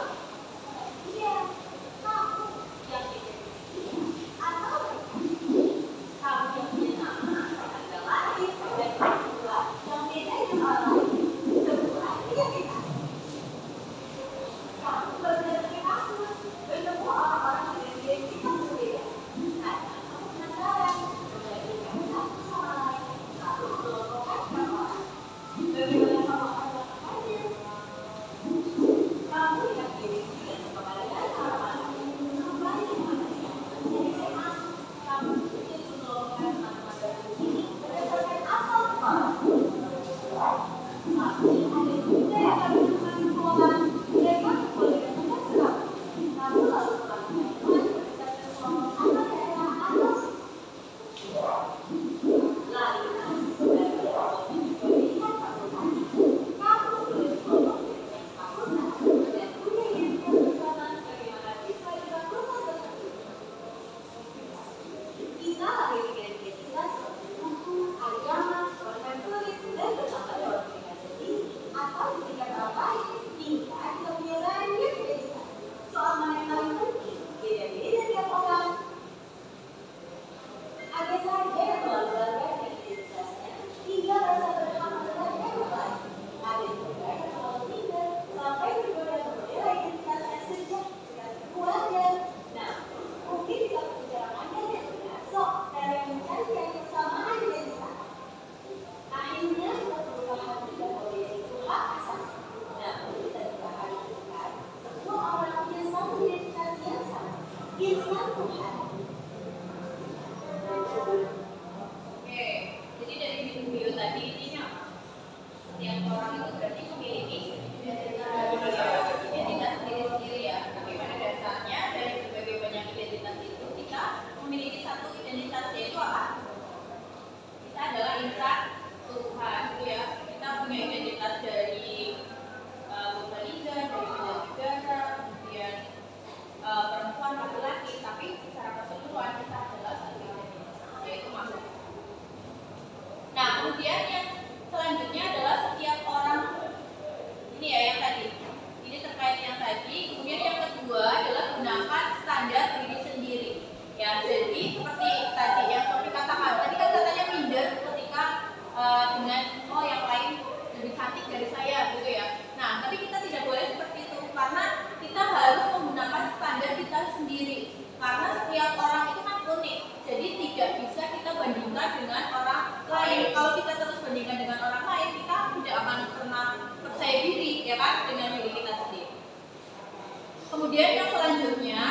Kemudian yang selanjutnya,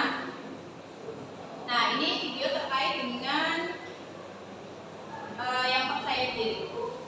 nah ini video terkait dengan yang percaya diri.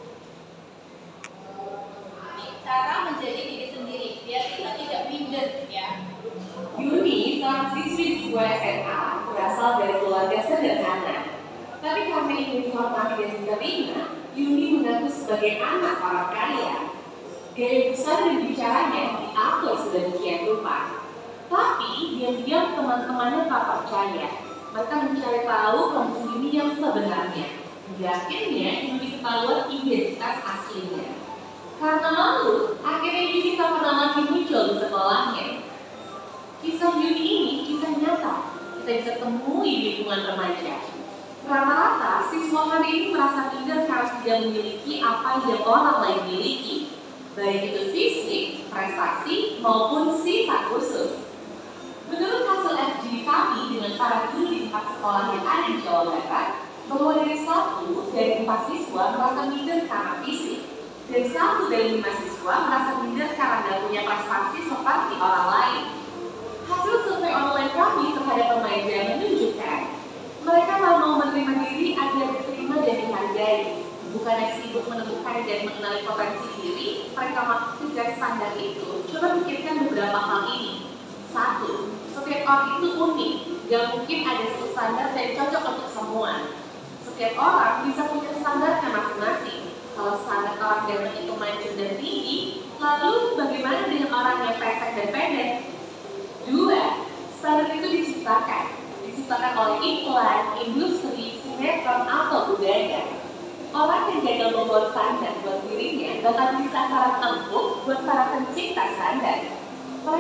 Cara menjadi diri sendiri biar kita tidak minder ya. Yuni, seorang siswi di sebuah SMA, berasal dari keluarga sederhana. Tapi karena ingin dihormati dan diterima, Yuni mengaku sebagai anak orang kaya. Gaya besar dan bicaranya diatur sedemikian rupa. Tapi diam-diam teman-temannya tak percaya. Mereka mencari tahu kondisi Yuni yang sebenarnya. Akhirnya Yuni ketahuan identitas aslinya. Karena malu, akhirnya Yuni tak pernah lagi muncul di sekolahnya. Kisah Yuni ini kisah nyata. Kita bisa temui di lingkungan remaja. Rata-rata siswa hari ini merasa minder karena tidak memiliki apa yang orang lain miliki, baik itu fisik, prestasi, maupun sifat khusus. Menurut hasil FGD kami dengan para guru di 4 sekolah yang ada di Jawa Barat, bahwa dari 1 dari 4 siswa merasa minder karena fisik, dan 1 dari 5 siswa merasa minder karena tidak punya prestasi seperti orang lain. Hasil survei online kami terhadap remaja menunjukkan mereka mau menerima diri agar diterima dan dihargai. Bukan sibuk menemukan dan mengenali potensi diri, mereka mampu kejar standar itu. Coba pikirkan beberapa hal ini. 1. Setiap orang itu unik, gak mungkin ada satu standar yang cocok untuk semua. Setiap orang bisa punya standarnya masing-masing. Kalau standar orang Jerman itu mancung dan tinggi, lalu bagaimana dengan orang yang pesek dan pendek? 2. Standar itu diciptakan oleh iklan, industri, sinetron, atau budaya. Orang yang gagal membuat standar buat dirinya bakal bisa saran empuk buat para pencipta standar. Mereka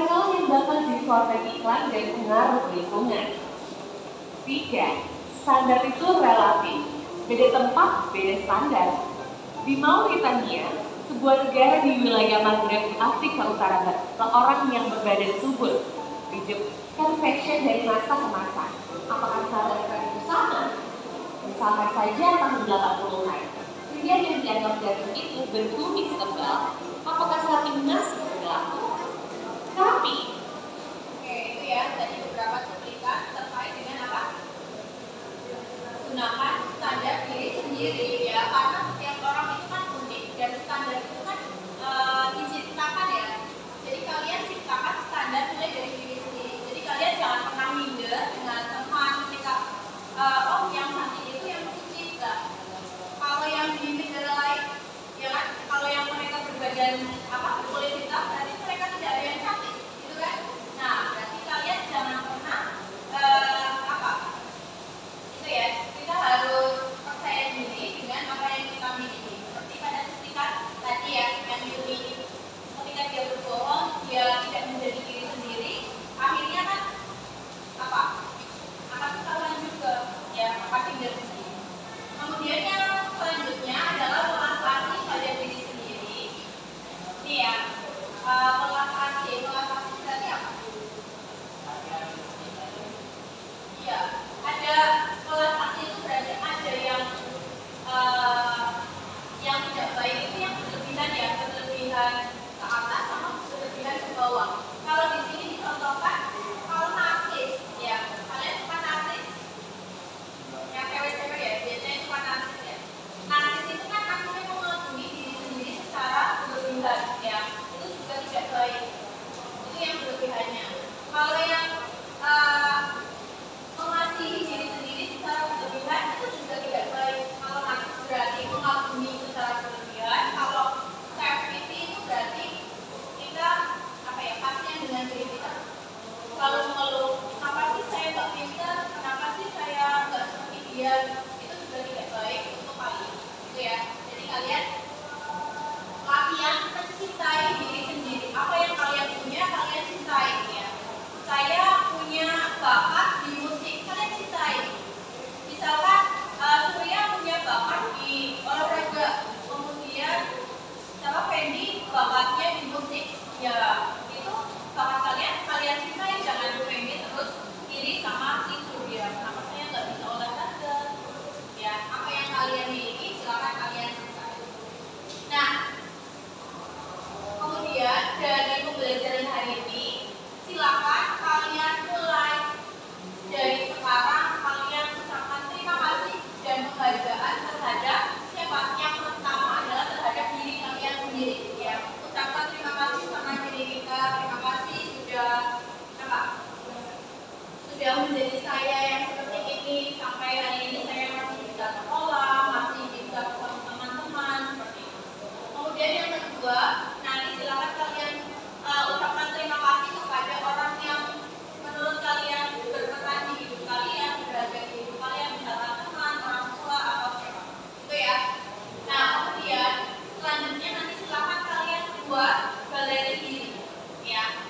mereka yang bakal jadi korban iklan dan pengaruh lingkungan. 3. Standar itu relatif. Beda tempat, beda standar. Di Mauritania, sebuah negara di wilayah Maghreb Afrika Utara, seorang yang berbadan subur dijebkan fashion dari masa ke masa. Apakah standar itu sama? Misalkan saja tahun 80-an, pria yang dianggap ganteng itu berkumis tebal. Apakah saat ini masih berlaku? Tapi, Oke, itu ya tadi beberapa cuplikan terkait dengan apa? Gunakan standar diri sendiri ya, karena setiap orang itu kan unik dan standar itu kan diciptakan ya. Jadi kalian ciptakan standar mulai dari diri sendiri. Jadi kalian jangan pernah minder dengan teman ketika oh yang cantik itu yang putih enggak. Kalau yang minder lain, ya kan? Kalau yang mereka berbadan apa berkulit hitam, berarti mereka tidak ada yang cantik, gitu kan? Nah, berarti kalian jangan pernah apa? Itu ya, kita harus percaya diri dengan apa yang kita miliki. Seperti pada ketika tadi ya, yang Yuni ketika dia berbohong, dia tidak menjadi diri sendiri, akhirnya kan apa? Akan ketahuan juga, ya, apa diri sendiri. Kemudian yang selanjutnya adalah relaksasi pada diri sendiri. Ini ya, relaksasi berarti apa? Iya, ada relaksasi itu berarti ada yang tidak baik itu yang berlebihan ya, berlebihan ke atas sama berlebihan ke bawah. Kalau di sini dicontohkan kalau narsis, ya, kalian suka narsis? Yang cewek-cewek ya, biasanya suka narsis ya. Narsis itu kan akhirnya mengagumi diri sendiri secara berlebihan, ya, itu juga tidak baik. Itu yang berlebihannya. Kalau yang mengasihi diri sendiri secara berlebihan itu juga tidak baik. Kalau narsis berarti mengagumi secara berlebihan. Kalau self-pity itu berarti kita apa ya, kasihan dengan diri kita. Kalau mengeluh, kenapa sih saya nggak pintar, kenapa sih saya nggak seperti dia, itu juga tidak baik untuk kalian, gitu ya. Jadi kalian latihan mencintai diri sendiri. Apa yang kalian punya, kalian cintai ya. Saya punya bakat di musik, kalian cintai. Misalkan Surya punya bakat di olahraga, kemudian siapa Fendi bakatnya di musik, ya itu bakat kalian cintai. Jangan Fendi terus iri sama si Surya. Kenapa saya nggak bisa olahraga? Ya, apa yang kalian miliki silakan kalian cintai. Nah, kemudian dari pembelajaran hari ini, silakan kalian mulai dari sekarang kalian ucapkan terima kasih dan penghargaan terhadap siapa? Yang pertama adalah terhadap diri kalian sendiri ya. Ucapkan terima kasih sama diri kita. Terima kasih sudah apa? Sudah menjadi saya yang seperti ini sampai hari ini saya masih bisa sekolah, masih bisa ketemu teman-teman seperti itu. Kemudian yang kedua, nanti silakan kalian ucapkan terima kasih kepada orang yang menurut kalian berperan di hidup kalian, berada di hidup kalian, misalkan teman, orang tua, atau siapa. Itu ya. Nah, kemudian selanjutnya nanti silakan kalian buat galeri diri. Ya.